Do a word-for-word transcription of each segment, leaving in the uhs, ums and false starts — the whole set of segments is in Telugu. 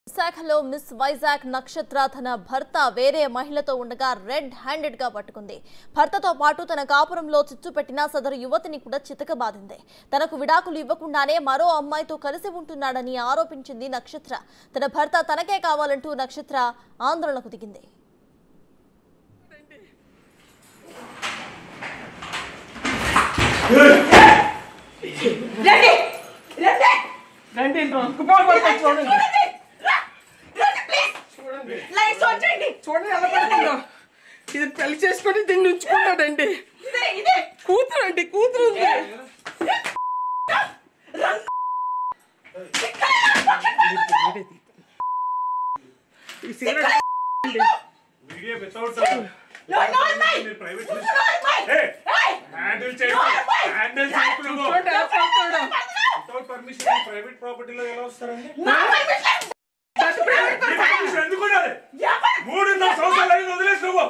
విశాఖలో మిస్ వైజాగ్ నక్షత్ర తన భర్త వేరే మహిళతో ఉండగా రెడ్ హ్యాండెడ్ గా పట్టుకుంది. భర్తతో పాటు తన కాపురంలో చిచ్చు పెట్టిన సదరు యువతిని కూడా చితకబాదింది. తనకు విడాకులు ఇవ్వకుండానే మరో అమ్మాయితో కలిసి ఉంటున్నాడని ఆరోపించింది నక్షత్ర. తన భర్త తనకే కావాలంటూ నక్షత్ర ఆందోళనకు దిగింది. చూడండి ఎలా పడుతుందో. ఇది పెళ్లి చేసుకొని దీన్ని ఉంచుకున్నాడండి. కూతురు అండి, కూతురు ఉంది. ప్రైవేట్ ప్రాపర్టీలో ఎలా వస్తారండి? మూడున్నర సంవత్సరాలు వదిలేసి నువ్వు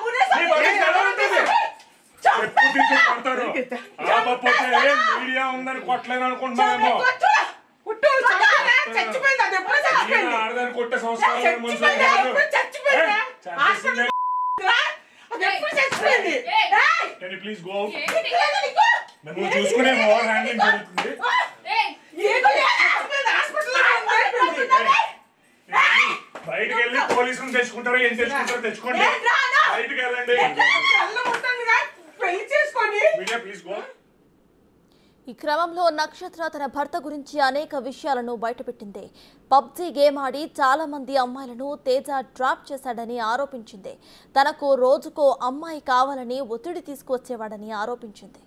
మీడియా ఉందని కొట్టలేను అనుకుంటున్నామేమో. ఆడదాన్ని కొట్టే సంవత్సరాలు ప్లీజ్ గో. నువ్వు చూసుకునే ఓవర్ హ్యాండ్లింగ్ జరుగుతుంది. బయటకు వెళ్ళి పోలీసులు తెచ్చుకుంటారు, ఏం తెచ్చుకుంటారో తెచ్చుకోండి. బయటకు వెళ్ళండి. ఈ క్రమంలో నక్షత్ర తన భర్త గురించి అనేక విషయాలను బయటపెట్టింది. పబ్జీ గేమ్ ఆడి చాలా మంది అమ్మాయిలను తేజ డ్రాప్ చేశాడని ఆరోపించింది. తనకు రోజుకో అమ్మాయి కావాలని ఒత్తిడి తీసుకువచ్చేవాడని ఆరోపించింది.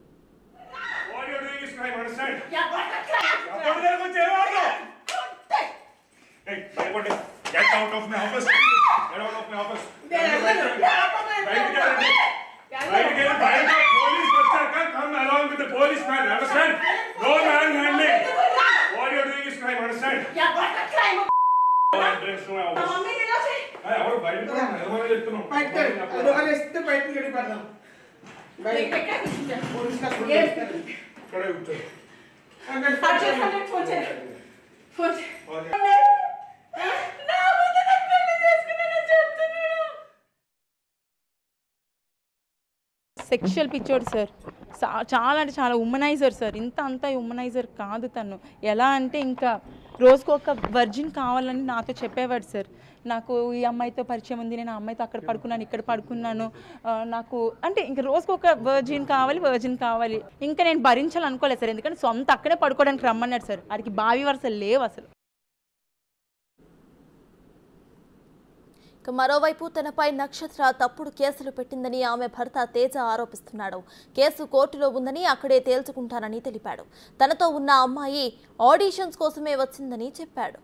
Get out of my office. Get out of my office. Right again, right again. Police officer come along with the policeman. Understand? No manhandling. What you are doing is crime. Understand? Yeah, what a crime? No entrance to my office. Mummy ne lose. Hey, avaru bike ko nirmana cheptunam. Bike ko. Ado aleiste bike ni gadi padam. Bike ekka nisinde. Police ka phone చేస్తారు. ఇక్కడ కూర్చో. అక్కడ ఫోన్ చేయండి. ఫోన్ చేయండి. ఫోన్ సెక్షువల్ పిచ్చోడు సార్. చాలా అంటే చాలా ఉమనైజర్ సార్. ఇంత అంతా ఉమనైజర్ కాదు తను. ఎలా అంటే ఇంకా రోజుకు ఒక వర్జిన్ కావాలని నాతో చెప్పేవాడు సార్. నాకు ఈ అమ్మాయితో పరిచయం ఉంది, నేను ఆ అమ్మాయితో అక్కడ పడుకున్నాను, ఇక్కడ పడుకున్నాను, నాకు అంటే ఇంకా రోజుకు ఒక వర్జిన్ కావాలి వర్జిన్ కావాలి. ఇంకా నేను భరించాలనుకోలేదు సార్, ఎందుకంటే సొంత అక్కడే పడుకోవడానికి రమ్మన్నాడు సార్. వారికి బావి వరుసలు లేవు అసలు. మరోవైపు తనపై నక్షత్ర తప్పుడు కేసులు పెట్టిందని ఆమె భర్త తేజ ఆరోపిస్తున్నాడు. కేసు కోర్టులో ఉందని అక్కడే తేల్చుకుంటానని తెలిపాడు. తనతో ఉన్న అమ్మాయి ఆడిషన్స్ కోసమే వచ్చిందని చెప్పాడు.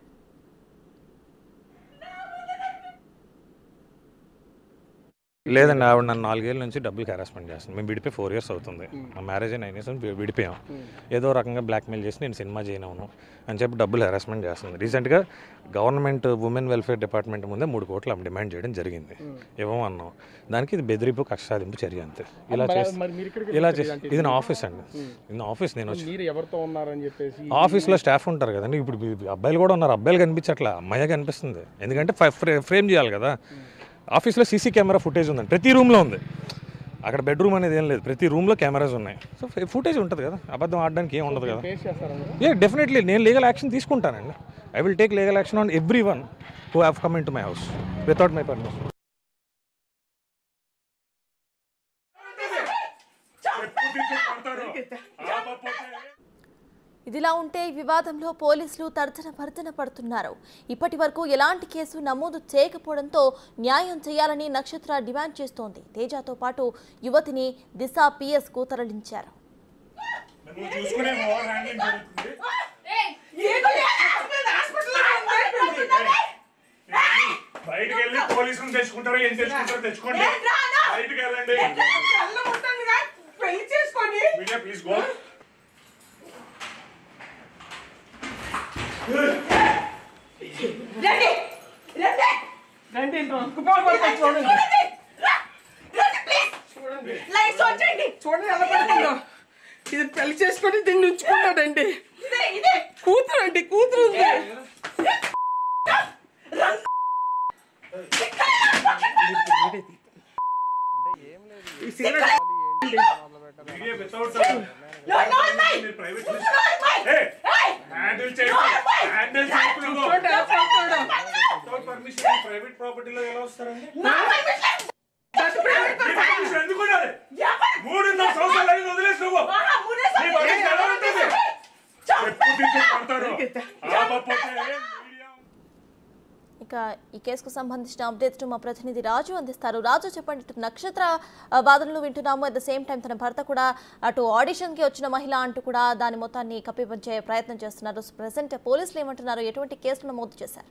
లేదండి, ఆవిడ నన్ను నాలుగేళ్ళ నుంచి డబ్బులకి హెరాస్మెంట్ చేస్తుంది. మేము విడిపోయి ఫోర్ ఇయర్స్ అవుతుంది. మా మ్యారేజ్ నైన్ ఇయర్స్ విడిపోయాం. ఏదో రకంగా బ్లాక్మెయిల్ చేసి నేను సినిమా చేయను అని చెప్పి డబ్బులు హెరాస్మెంట్ చేస్తుంది. రీసెంట్గా గవర్నమెంట్ ఉమెన్ వెల్ఫేర్ డిపార్ట్మెంట్ ముందే మూడు కోట్లు ఆమె డిమాండ్ చేయడం జరిగింది. ఇవ్వమన్నాం. దానికి ఇది బెదిరింపు కక్ష సాధింపు చర్య అంతే. ఇలా చేసి ఇలా చేసి ఇది నా ఆఫీస్ అండి. ఇది నా ఆఫీస్. నేను వచ్చి ఆఫీస్లో స్టాఫ్ ఉంటారు కదండి. ఇప్పుడు అబ్బాయిలు కూడా ఉన్నారు. అబ్బాయిలు కనిపించట్లా, అమ్మాయి కనిపిస్తుంది. ఎందుకంటే ఫ్రేమ్ చేయాలి కదా. ఆఫీస్లో సీసీ కెమెరా ఫుటేజ్ ఉందండి, ప్రతి రూమ్లో ఉంది. అక్కడ బెడ్రూమ్ అనేది ఏం లేదు, ప్రతి రూమ్లో కెమెరాస్ ఉన్నాయి. సో ఫుటేజ్ ఉంటుంది కదా, అబద్ధం ఆడడానికి ఏం ఉండదు కదా. ఏ డెఫినెట్లీ నేను లీగల్ యాక్షన్ తీసుకుంటానండి. I will take legal action on every one who have come into my house without my permission. ఇదిలా ఉంటే వివాదంలో పోలీసులు తర్జన భర్జన పడుతున్నారు. ఇప్పటి వరకు ఎలాంటి కేసు నమోదు చేయకపోవడంతో న్యాయం చేయాలని నక్షత్ర డిమాండ్ చేస్తోంది. తేజతో పాటు యువతిని దిశ పిఎస్ కు తరలించారు. బయటకు వెళ్ళి పోలీసులు తెచ్చుకుంటారు, ఏం తెచ్చుకుంటారో తెచ్చుకోండి. బయటకు వెళ్ళండి. Media please go. రండి రండి రండి చూడండి. లైట్స్ ఆన్ చేయండి. చూడండి ఎలా పడుతుందో. ఇది పెళ్లి చేసుకొని దీన్ని ఉంచుకున్నాడండి. కూతురు అండి, కూతురు ఉంది. ఈ cigarette Media without uh, no, no, no, private no, hey, handle చేయండి handle చేయండి without permission private property లో ఎలా వస్తారండి నా పర్మిషన్ ఎందుకు ఉండాలి మూడున్నర సంవత్సరాలు అయింది వదిలేసి నువ్వు నీ పర్మిషన్ ఎలా ఉంటుంది చెప్పు తీసి పడతారు ఆపపోతే మీడియా. ఇక ఈ కేసుకు సంబంధించిన అప్డేట్స్ మా ప్రతినిధి రాజు అందిస్తారు. రాజు చెప్పండి, ఇటు నక్షత్ర ఆ, వాదనలు వింటున్నాము. అట్ ద సేమ్ టైం తన భర్త కూడా అటు ఆడిషన్కి వచ్చిన మహిళ అంటూ కూడా దాని మొత్తాన్ని కప్పిపుంచే ప్రయత్నం చేస్తున్నారు. ప్రెసెంట్ పోలీసులు ఏమంటున్నారు, ఎటువంటి కేసులు నమోదు చేశారు?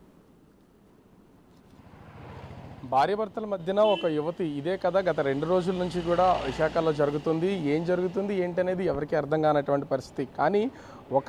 భార్యాభర్తల మధ్యన ఒక యువతి ఇదే కదా గత రెండు రోజుల నుంచి కూడా విశాఖలో జరుగుతుంది. ఏం జరుగుతుంది ఏంటనేది ఎవరికి అర్థం కానటువంటి పరిస్థితి. కానీ ఒక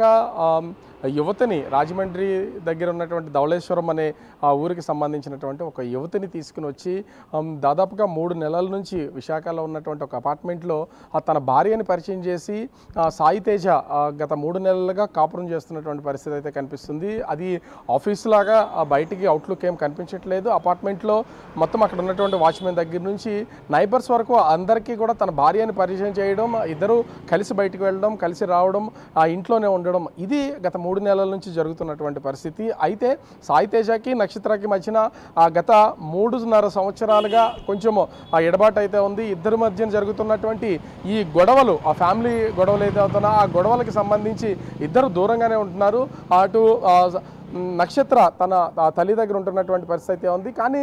యువతిని రాజమండ్రి దగ్గర ఉన్నటువంటి ధవళేశ్వరం అనే ఆ ఊరికి సంబంధించినటువంటి ఒక యువతిని తీసుకుని వచ్చి దాదాపుగా మూడు నెలల నుంచి విశాఖలో ఉన్నటువంటి ఒక అపార్ట్మెంట్లో తన భార్యని పరిచయం చేసి సాయి తేజ గత మూడు నెలలుగా కాపురం చేస్తున్నటువంటి పరిస్థితి అయితే కనిపిస్తుంది. అది ఆఫీస్ లాగా బయటికి అవుట్లుక్ ఏం కనిపించట్లేదు. అపార్ట్మెంట్లో మొత్తం అక్కడ ఉన్నటువంటి వాచ్మెన్ దగ్గర నుంచి నైబర్స్ వరకు అందరికీ కూడా తన భార్యని పరిచయం చేయడం, ఇద్దరు కలిసి బయటికి వెళ్ళడం, కలిసి రావడం, ఆ ఇంట్లోనే ఉండడం, ఇది గత మూడు నెలల నుంచి జరుగుతున్నటువంటి పరిస్థితి. అయితే సాయి తేజకి నక్షత్రకి మధ్యన గత మూడున్నర సంవత్సరాలుగా కొంచెం ఆ ఎడబాటు అయితే ఉంది. ఇద్దరి మధ్యన జరుగుతున్నటువంటి ఈ గొడవలు, ఆ ఫ్యామిలీ గొడవలు ఏదైతే అవుతున్నా ఆ గొడవలకి సంబంధించి ఇద్దరు దూరంగానే ఉంటున్నారు. అటు నక్షత్ర తన తల్లి దగ్గర ఉంటున్నటువంటి పరిస్థితి ఉంది. కానీ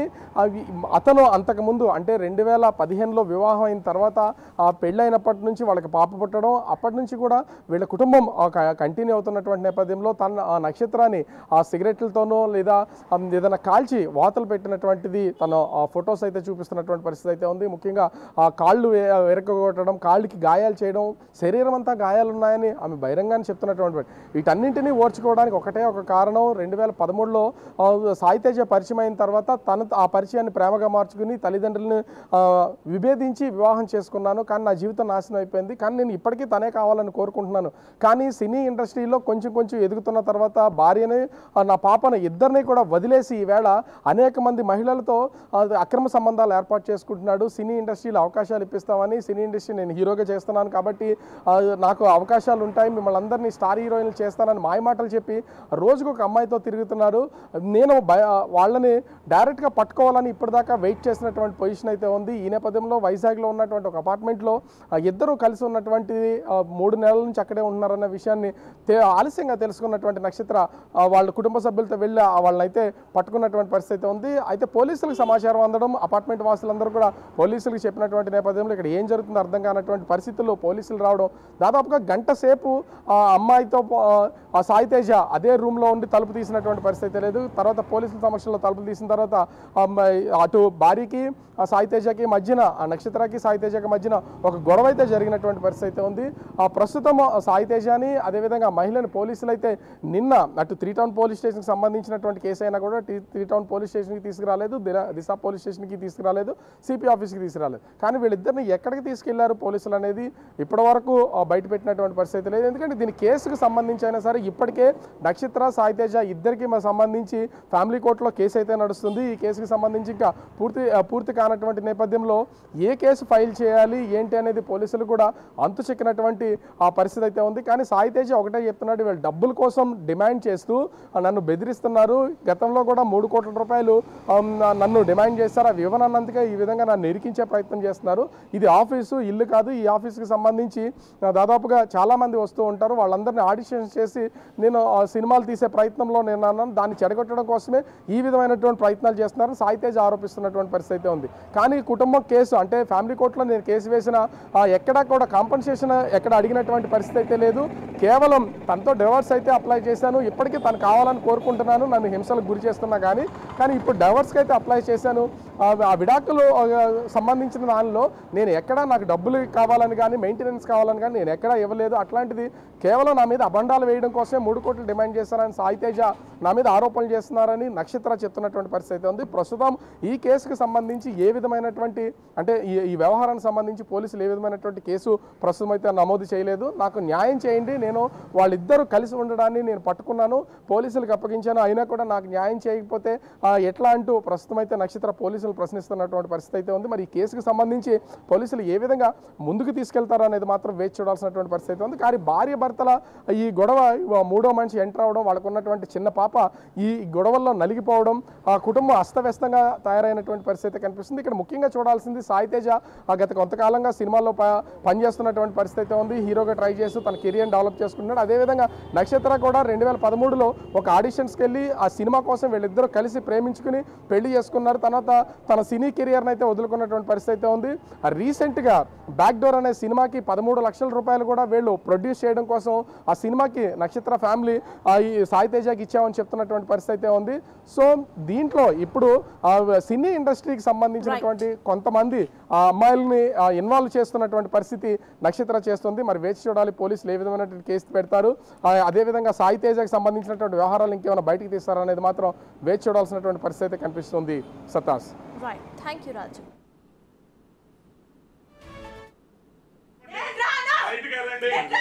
అతను అంతకుముందు అంటే రెండు వేల పదిహేనులో వివాహం అయిన తర్వాత ఆ పెళ్ళైనప్పటి నుంచి వాళ్ళకి పాప పుట్టడం, అప్పటి నుంచి కూడా వీళ్ళ కుటుంబం కంటిన్యూ అవుతున్నటువంటి నేపథ్యంలో తన ఆ నక్షత్రాన్ని ఆ సిగరెట్లతోనో లేదా ఏదైనా కాల్చి వాతలు పెట్టినటువంటిది తను ఆ ఫొటోస్ అయితే చూపిస్తున్నటువంటి పరిస్థితి అయితే ఉంది. ముఖ్యంగా ఆ కాళ్ళు వెరకొట్టడం, కాళ్ళకి గాయాలు చేయడం, శరీరం అంతా గాయాలు ఉన్నాయని ఆమె బహిరంగానే చెప్తున్నటువంటి వీటన్నింటినీ ఓర్చుకోవడానికి ఒకటే ఒక కారణం. రెండు వేల పదమూడులో సాయి తేజ పరిచయం అయిన తర్వాత తన ఆ పరిచయాన్ని ప్రేమగా మార్చుకుని తల్లిదండ్రులను విభేదించి వివాహం చేసుకున్నాను. కానీ నా జీవితం నాశనం అయిపోయింది. కానీ నేను ఇప్పటికీ తనే కావాలని కోరుకుంటున్నాను. కానీ సినీ ఇండస్ట్రీలో కొంచెం కొంచెం ఎదుగుతున్న తర్వాత భార్యని నా పాపను ఇద్దరిని కూడా వదిలేసి ఈవేళ అనేక మంది మహిళలతో అక్రమ సంబంధాలు ఏర్పాటు చేసుకుంటున్నాడు. సినీ ఇండస్ట్రీలో అవకాశాలు ఇప్పిస్తామని, సినీ ఇండస్ట్రీ నేను హీరోగా చేస్తున్నాను కాబట్టి నాకు అవకాశాలు ఉంటాయి, మిమ్మల్ని అందరినీ స్టార్ హీరోయిన్లు చేస్తానని మాయమాటలు చెప్పి రోజుకు ఒక అమ్మాయితో తిరుగుతున్నారు. నేను వాళ్ళని డైరెక్ట్గా పట్టుకోవాలని ఇప్పటిదాకా వెయిట్ చేసినటువంటి పొజిషన్ అయితే ఉంది. ఈ నేపథ్యంలో వైజాగ్లో ఉన్నటువంటి ఒక అపార్ట్మెంట్లో ఇద్దరు కలిసి ఉన్నటువంటి మూడు నెలల నుంచి అక్కడే ఉంటున్నారన్న విషయాన్ని ఆలస్యంగా తెలుసుకున్నటువంటి నక్షత్ర వాళ్ళ కుటుంబ సభ్యులతో వెళ్ళి వాళ్ళనైతే పట్టుకున్నటువంటి పరిస్థితి అయితే ఉంది. అయితే పోలీసులకు సమాచారం అందడం, అపార్ట్మెంట్ వాసులందరూ కూడా పోలీసులకు చెప్పినటువంటి నేపథ్యంలో ఇక్కడ ఏం జరుగుతుందో అర్థం కానటువంటి పరిస్థితుల్లో పోలీసులు రావడం, దాదాపుగా గంట సేపు ఆ అమ్మాయితో ఆ సాయి తేజ అదే రూమ్లో ఉండి తలుపు తీసినటువంటి పరిస్థితి లేదు. తర్వాత పోలీసుల సమక్షంలో తలుపులు తీసిన తర్వాత అటు భార్యకి ఆ సాయి తేజకి మధ్యన, ఆ నక్షత్రకి సాయి తేజకి మధ్యన ఒక గొడవ అయితే జరిగినటువంటి పరిస్థితి అయితే ఉంది. ఆ ప్రస్తుతం సాయి తేజని అదేవిధంగా మహిళని పోలీసులు అయితే నిన్న అటు త్రీ టౌన్ పోలీస్ స్టేషన్కి సంబంధించినటువంటి కేసు అయినా కూడా త్రీ టౌన్ పోలీస్ స్టేషన్కి తీసుకురాలేదు, దిశా పోలీస్ స్టేషన్కి తీసుకురాలేదు, సిపి ఆఫీస్కి తీసుకురాలేదు. కానీ వీళ్ళిద్దరిని ఎక్కడికి తీసుకెళ్లారు పోలీసులు అనేది ఇప్పటి వరకు బయట పెట్టినటువంటి పరిస్థితి లేదు. ఎందుకంటే దీని కేసుకు సంబంధించి అయినా సరే ఇప్పటికే నక్షత్ర సాయి తేజ ఇద్దరికి సంబంధించి ఫ్యామిలీ కోర్టులో కేసు అయితే నడుస్తుంది. ఈ కేసుకి సంబంధించి ఇంకా పూర్తి పూర్తి కానటువంటి నేపథ్యంలో ఏ కేసు ఫైల్ చేయాలి ఏంటి అనేది పోలీసులు కూడా అంతు చెక్కినటువంటి ఆ పరిస్థితి అయితే ఉంది. కానీ సాయి తేజ ఒకటే చెప్తున్నాడు, వీళ్ళు డబ్బుల కోసం డిమాండ్ చేస్తూ నన్ను బెదిరిస్తున్నారు. గతంలో కూడా మూడు కోట్ల రూపాయలు నన్ను డిమాండ్ చేస్తారు, అవి ఇవ్వనన్నందుకే ఈ విధంగా నన్ను ఇరికించే ప్రయత్నం చేస్తున్నారు. ఇది ఆఫీసు, ఇల్లు కాదు. ఈ ఆఫీస్కి సంబంధించి దాదాపుగా చాలామంది వస్తూ ఉంటారు. వాళ్ళందరినీ ఆడిషన్స్ చేసి నేను సినిమాలు తీసే ప్రయత్నంలో నేను అన్నాను, దాన్ని చెడగొట్టడం కోసమే ఈ విధమైనటువంటి ప్రయత్నాలు చేస్తున్నారు సాయి తేజ ఆరోపిస్తున్నటువంటి పరిస్థితి అయితే ఉంది. కానీ కుటుంబం కేసు అంటే ఫ్యామిలీ కోర్టులో నేను కేసు వేసిన ఎక్కడా కూడా కాంపన్సేషన్ ఎక్కడ అడిగినటువంటి పరిస్థితి అయితే లేదు. కేవలం తనతో డివోర్స్ అయితే అప్లై చేశాను, ఇప్పటికీ తను కావాలని కోరుకుంటున్నాను, నన్ను హింసలకు గురి చేస్తున్నా కానీ కానీ ఇప్పుడు డివోర్స్కి అయితే అప్లై చేశాను. ఆ విడాకులు సంబంధించిన దానిలో నేను ఎక్కడా నాకు డబ్బులు కావాలని కానీ మెయింటెనెన్స్ కావాలని కానీ నేను ఎక్కడా ఇవ్వలేదు. అట్లాంటిది కేవలం నా మీద అబండాలు వేయడం కోసమే మూడు కోట్లు డిమాండ్ చేస్తానని సాయి తేజ నా మీద ఆరోపణలు చేస్తున్నారని నక్షత్ర చెప్తున్నటువంటి పరిస్థితి అయితే ఉంది. ప్రస్తుతం ఈ కేసుకు సంబంధించి ఏ విధమైనటువంటి అంటే ఈ ఈ వ్యవహారానికి సంబంధించి పోలీసులు ఏ విధమైనటువంటి కేసు ప్రస్తుతం అయితే నమోదు చేయలేదు. నాకు న్యాయం చేయండి, నేను వాళ్ళిద్దరూ కలిసి ఉండడాన్ని నేను పట్టుకున్నాను, పోలీసులకు అప్పగించాను, అయినా కూడా నాకు న్యాయం చేయకపోతే ఎట్లా అంటూ ప్రస్తుతం అయితే నక్షత్ర పోలీసులు ప్రశ్నిస్తున్నటువంటి పరిస్థితి అయితే ఉంది. మరి ఈ కేసుకు సంబంధించి పోలీసులు ఏ విధంగా ముందుకు తీసుకెళ్తారో అనేది మాత్రం వేచి చూడాల్సినటువంటి పరిస్థితి అయితే ఉంది. కానీ భార్య భర్తల ఈ గొడవ మూడో మనిషి ఎంటర్ అవడం, వాళ్ళకు ఉన్నటువంటి చిన్న పాప ఈ గొడవల్లో నలిగిపోవడం, ఆ కుటుంబం అస్తవ్యస్తంగా తయారైనటువంటి పరిస్థితి కనిపిస్తుంది. ఇక్కడ ముఖ్యంగా చూడాల్సింది సాయితేజ గత కొంతకాలంగా సినిమాల్లో పనిచేస్తున్నటువంటి పరిస్థితి అయితే ఉంది. హీరోగా ట్రై చేస్తూ తన కెరియర్ డెవలప్ చేసుకుంటున్నాడు. అదేవిధంగా నక్షత్ర కూడా రెండు వేల పదమూడులో ఒక ఆడిషన్స్కి వెళ్ళి ఆ సినిమా కోసం వీళ్ళిద్దరూ కలిసి ప్రేమించుకుని పెళ్లి చేసుకున్నారు. తర్వాత తన సినీ కెరియర్ని అయితే వదులుకున్నటువంటి పరిస్థితి అయితే ఉంది. రీసెంట్గా బ్యాక్ డోర్ అనే సినిమాకి పదమూడు లక్షల రూపాయలు కూడా వీళ్ళు ప్రొడ్యూస్ చేయడం కోసం ఆ సినిమాకి నక్షత్ర ఫ్యామిలీ ఈ సాయితేజకి ఇచ్చామని చెప్తున్నటువంటి పరిస్థితి అయితే ఉంది. సో దీంట్లో ఇప్పుడు సినీ ఇండస్ట్రీకి సంబంధించినటువంటి కొంతమంది ఆ అమ్మాయిల్ని ఇన్వాల్వ్ చేస్తున్నటువంటి పరిస్థితి నక్షత్ర చేస్తుంది. మరి వేచి చూడాలి పోలీసులు ఏ విధమైనటువంటి కేసు పెడతారు, అదేవిధంగా సాయితేజకి సంబంధించినటువంటి వ్యవహారాలు ఇంకేమైనా బయటికి తీస్తారా అనేది మాత్రం వేచి చూడాల్సినటువంటి పరిస్థితి అయితే కనిపిస్తుంది. సతాస్. Right, thank you Raju. బయటికి వెళ్ళండి.